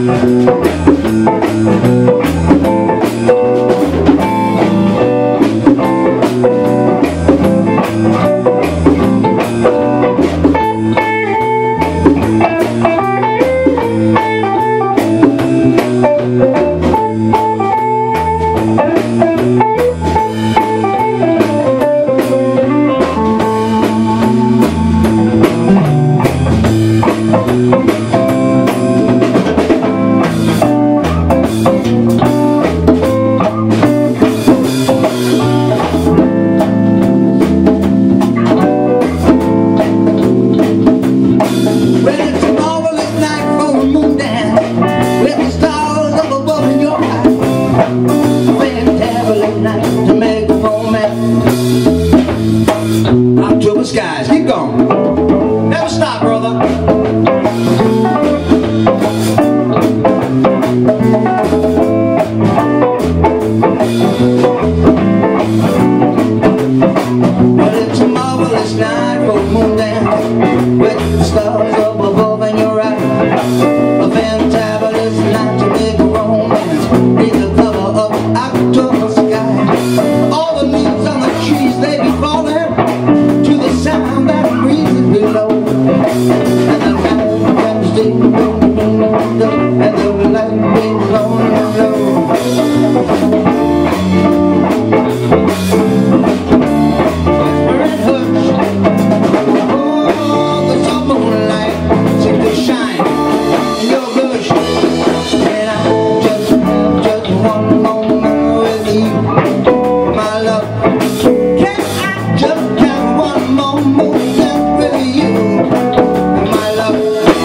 October skies, keep going. Never stop, brother. Well, it's a marvelous night for a moon dance with the stars up above in your eyes. A fantabulous night to make a romance beneath the cover of October sky. All the leaves on the trees, they be falling to the sound that breezes below. And the night comes deep and the light beams on and low. Where it hurts, oh, the summer moonlight seems to shine in your bush. And I just one moment with you, my love. Can I just have one more moment with you, my love?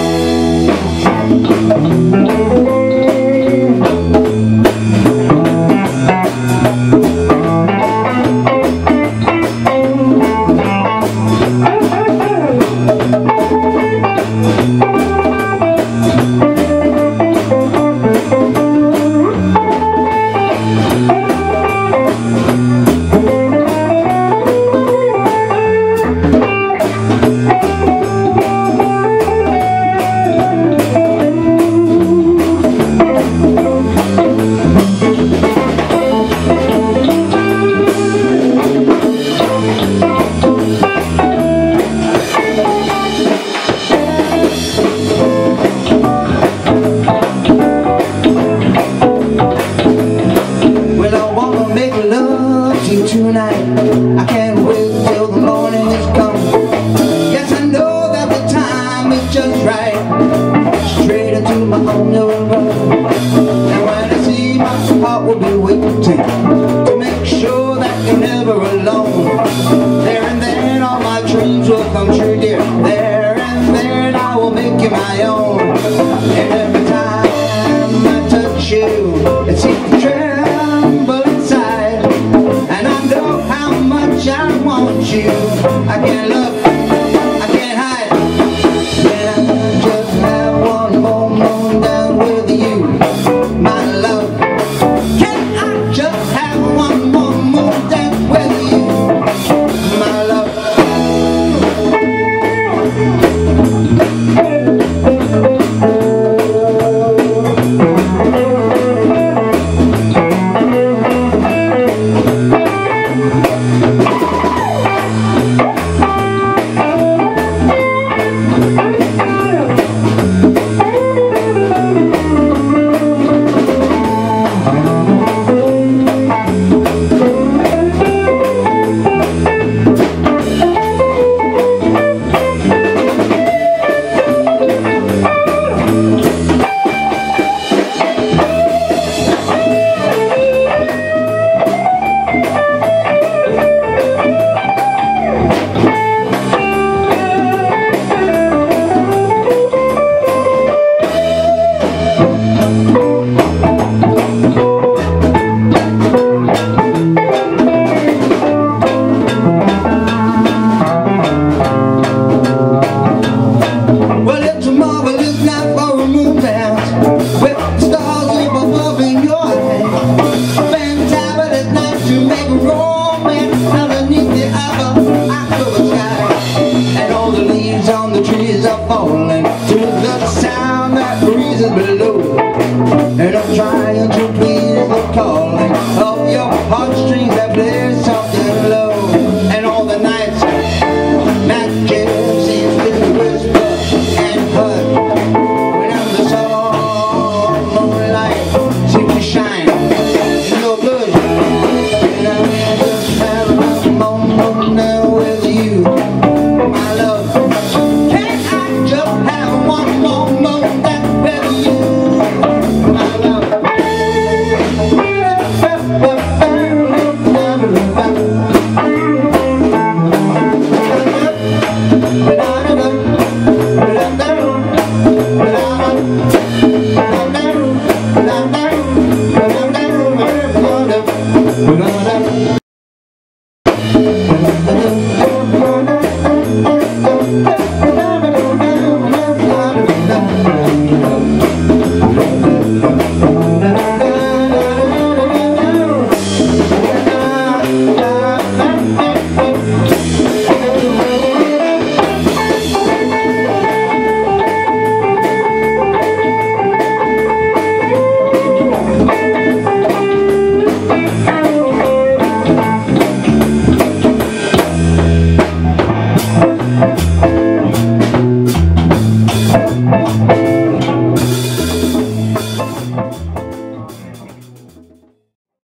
Tonight, I can't wait till the morning is come. Yes, I know that the time is just right. Straight into my arms will run. And when I see my heart will be waiting to make sure that you're never alone. There and then all my dreams will come true, dear. There and then I will make you my own. And every time I touch you, it seems to tremble inside. And I know how much I want you. I can't look, I can't hide. And I just have one more moment with you, my love. Can I just have one more moment with you, my love? On the trees are falling to the sound that breezes below.